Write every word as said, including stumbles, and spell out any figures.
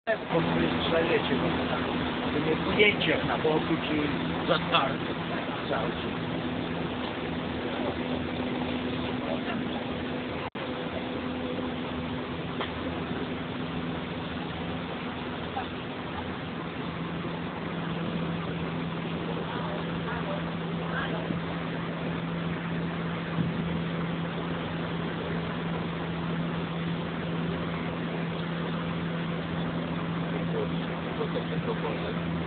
Po wystrzelicie go tam. W tych ujęciach na boku, czy za twardo. Cały czas. Co to wszystko poszedł?